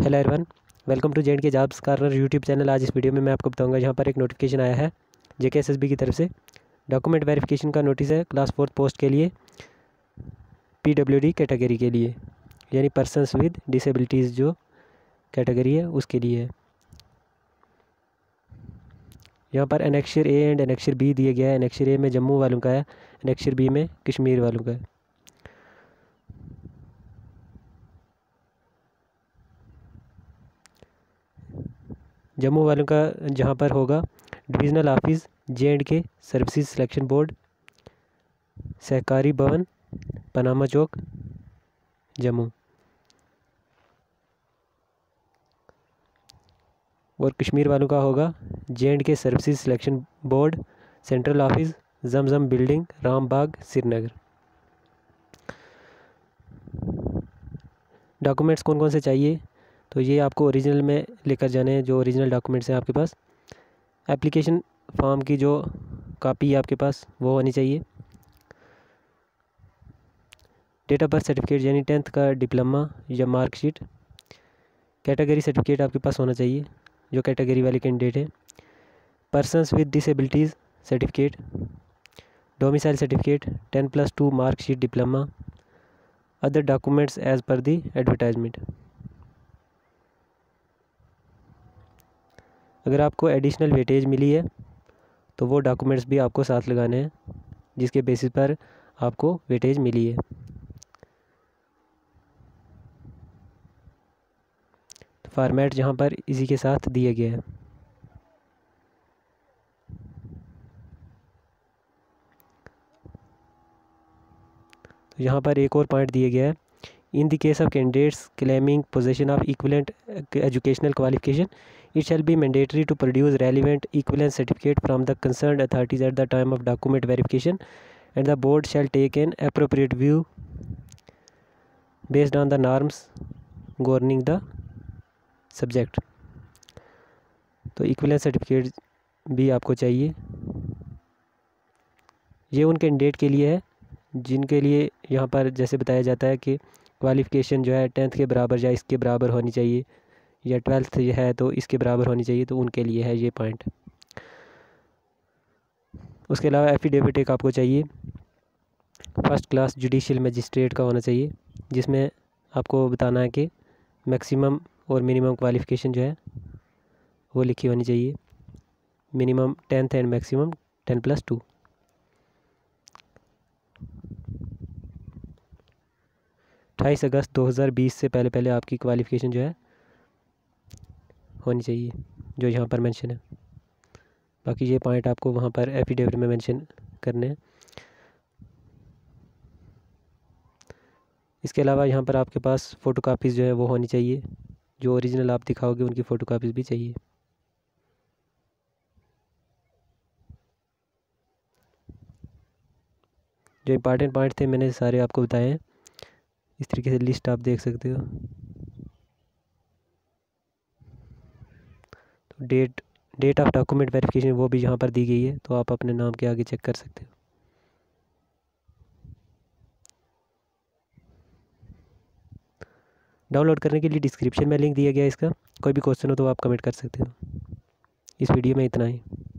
Hello everyone, welcome to J and K jobs corner YouTube channel. आज इस video में मैं आपको बताऊंगा, यहाँ पर एक नोटिफिकेशन आया है JKSSB की तरफ से। डॉक्यूमेंट वेरिफिकेशन का नोटिस है क्लास 4 पोस्ट के लिए, PWD कैटेगरी के लिए, यानी पर्सनस विद डिसेबिलिटीज़ जो कैटेगरी है उसके लिए है। यहाँ पर annexure A and annexure B दिया गया है। एनेक्शर A में जम्मू वालों का है, एनेक्शर B में कश्मीर वालों का है। जम्मू वालों का जहाँ पर होगा divisional office J&K services selection board, Sahkari Bhawan, Panama चौक, जम्मू। और कश्मीर वालों का होगा J&K services selection board, central office, Zamzam building, Rambagh, Srinagar. Documents कौन कौन से चाहिए, तो ये आपको ओरिजिनल में लेकर जाने हैं। जो ओरिजिनल डॉक्यूमेंट्स हैं आपके पास, एप्लीकेशन फॉर्म की जो कॉपी है आपके पास वो होनी चाहिए। डेट ऑफ बर्थ सर्टिफिकेट यानी 10th का डिप्लोमा या मार्कशीट। कैटेगरी सर्टिफिकेट आपके पास होना चाहिए जो कैटेगरी वाले कैंडिडेट हैं। Persons with disabilities certificate, domicile certificate, 10+2 marksheet diploma, other documents as per the advertisement. अगर आपको एडिशनल वेटेज मिली है तो वो डॉक्यूमेंट्स भी आपको साथ लगाने हैं जिसके बेसिस पर आपको वेटेज मिली है। तो फॉर्मेट यहाँ पर इसी के साथ दिया गया है। तो यहाँ पर एक और पॉइंट दिया गया है, in the case of candidates claiming possession of equivalent educational qualification, it shall be mandatory to produce relevant equivalence certificate from the concerned authorities at the time of document verification, and the board shall take an appropriate view based on the norms governing the subject। तो equivalence certificate भी आपको चाहिए। ये उन candidate के लिए है जिनके लिए यहाँ पर जैसे बताया जाता है कि क्वालिफ़िकेशन जो है 10th के बराबर या इसके बराबर होनी चाहिए, या 12th है तो इसके बराबर होनी चाहिए, तो उनके लिए है ये पॉइंट। उसके अलावा एफिडेविट एक आपको चाहिए, फर्स्ट क्लास जुडिशियल मजिस्ट्रेट का होना चाहिए, जिसमें आपको बताना है कि मैक्सिमम और मिनिमम क्वालिफ़िकेशन जो है वो लिखी होनी चाहिए। Minimum 10th and maximum 10+2। 28 अगस्त 2020 से पहले पहले आपकी क्वालिफ़िकेशन जो है होनी चाहिए, जो यहाँ पर मेंशन है। बाकी ये पॉइंट आपको वहाँ पर एफिडेविट में मेंशन करने हैं। इसके अलावा यहाँ पर आपके पास फ़ोटोकॉपीज़ जो है वो होनी चाहिए, जो ओरिजिनल आप दिखाओगे उनकी फ़ोटोकॉपीज़ भी चाहिए। जो इम्पॉर्टेंट पॉइंट थे मैंने सारे आपको बताए हैं। इस तरीके से लिस्ट आप देख सकते हो। तो डेट ऑफ डॉक्यूमेंट वेरिफिकेशन वो भी यहाँ पर दी गई है, तो आप अपने नाम के आगे चेक कर सकते हो। डाउनलोड करने के लिए डिस्क्रिप्शन में लिंक दिया गया है इसका। कोई भी क्वेश्चन हो तो आप कमेंट कर सकते हो। इस वीडियो में इतना ही।